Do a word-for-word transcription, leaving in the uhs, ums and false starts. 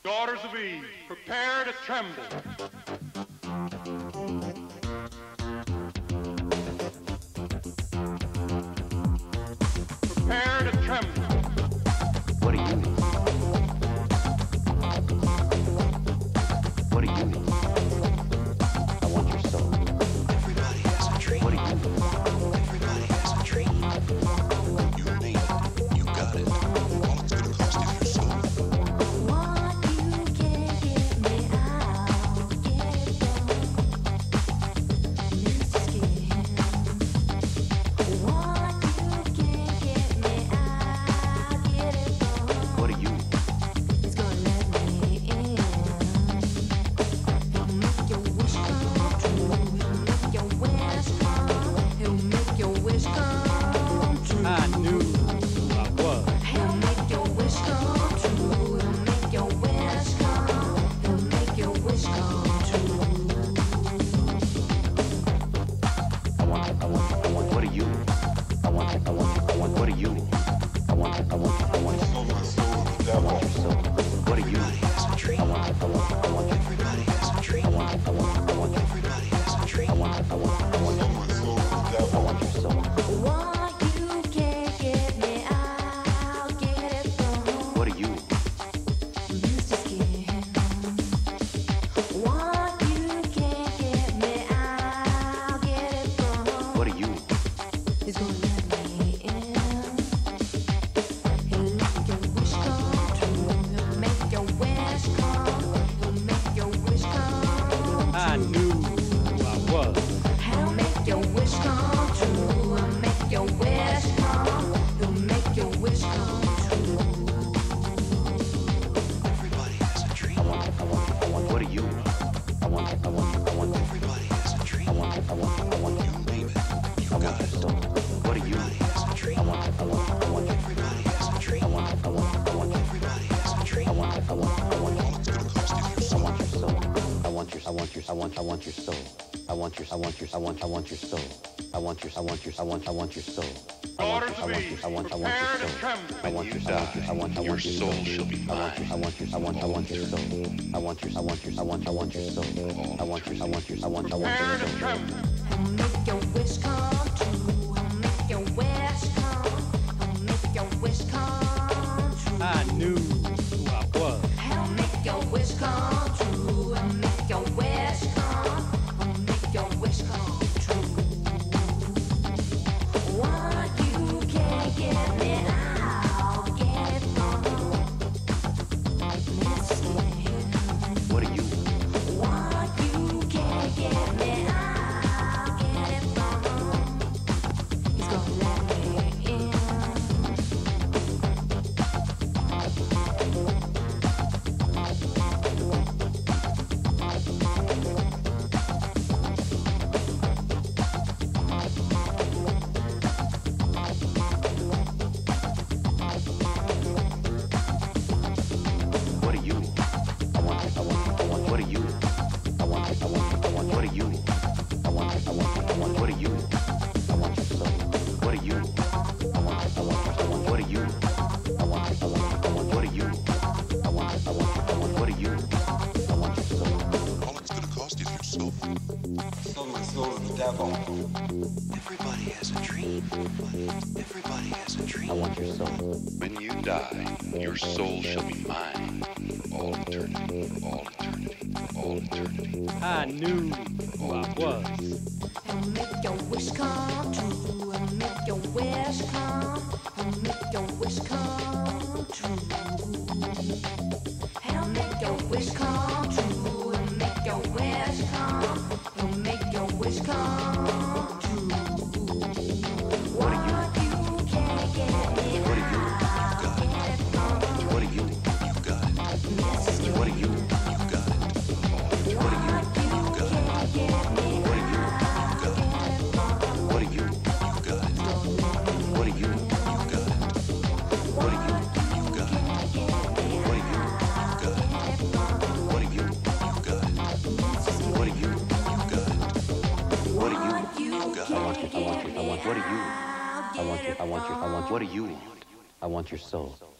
Daughters of Eve, prepare to tremble. Prepare to tremble. What do you need? What do you need? I want your soul. Everybody has a dream. What do you need? Everybody has a dream. You need it. You got it. All it's gonna cost is your soul. What you can't get me out, get it done. Mister Skin. What you can't get me out, get it done. What do you need? It's gonna let me in. He'll make your wish come true. He'll make your wish come. He'll make your wish come true. I knew who I was. He'll make your wish come true. He'll make your wish come. He'll make your wish come true. I want you, I want you, I want you. What do you need? I want you, I want you, I want you. What do you need? I want you, I want you, I want you. Soul, my soul, the I devil. want your soul. What do you Everybody need? has a dream. I want you, I want you, I want you. Everybody has a dream. I want you, I want you, I want you. Everybody has a dream. I want you, I want you, I want Soul, you. my soul, the I devil. want your soul. What you can't get me out, get it done. What do you need? Mister Skin. What you can't get me out, get it done. What do you need? He's gonna let me in. He'll make your wish come true. He'll make your wish come. He'll make your wish come I true. knew who I was. He'll make your wish come true. He'll make your wish come. He'll make your wish come true. Everybody has a dream. I want you, I want you, I want you. What do you need? I want you, I want you, I want you. Everybody has a dream. I want you, I want you, I want you. You name it. You I want got your it. soul. What do you Everybody need? has a dream. I want you, I want you, I want you. Everybody has a dream. I want you, I want you, I want you. Everybody has a dream. I want you, I want you, I want you. All it's gonna cost is your I soul. want your soul. I want your, I want your, I want, I want your soul. I want your, I want your, I want, I want your soul. I want your, I want your, I want, I want your soul. I want Daughters your, I of want your, Eve, I want, I want prepare your to soul. tremble. I want your, I want your, I want, I want your Your soul shall be I want your, I want your, I want, I want your soul. I want your, I want your, I want, I want your soul. I want your, I want your, I want, I want Prepare your to soul. tremble. He'll make your wish come true. He'll make your wish come. He'll make your wish come true. I knew who I was. He'll make your wish come true. He'll make your wish come. He'll make your wish come true. What you can't get me out, get it done. Mister Skin. What do you need? What you can't get me out, get it done. He's gonna let me in. What do you need? I want you, I want you, I want you. What do you need? I want you, I want you, I want you. What do you need? I want you, I want you, I want you. What do you need? I want your soul. What do you need? I want you, I want you, I want you. What do you need? I want you, I want you, I want you. What do you need? I want you, I want you, I want you. What do you need? I want your soul. All it's gonna cost is your soul. Soul, my soul, the devil. Everybody has a dream. Everybody has a dream. I want your soul. When you die, your soul shall be mine for all eternity, for all eternity, for all eternity. I knew who I was. He'll make your wish come true. He'll make your wish come. He'll make your wish come true. He'll make your wish come true. He'll make your wish come. He'll make your wish come true. What you can't get me What do you need? out, get it done. What do you need? You got it. Mister Skin. What do you need? You got it. All eternity. What you can't get me What do you need? out, get it done. What do you need? You got it. What do you need? You got it. What do you need? You got it. What do you need? What do you need? What do you need? What do you need? You I want you, I want you, I want, what do you want? I want you, I want you, I want, what do you want? I want your soul.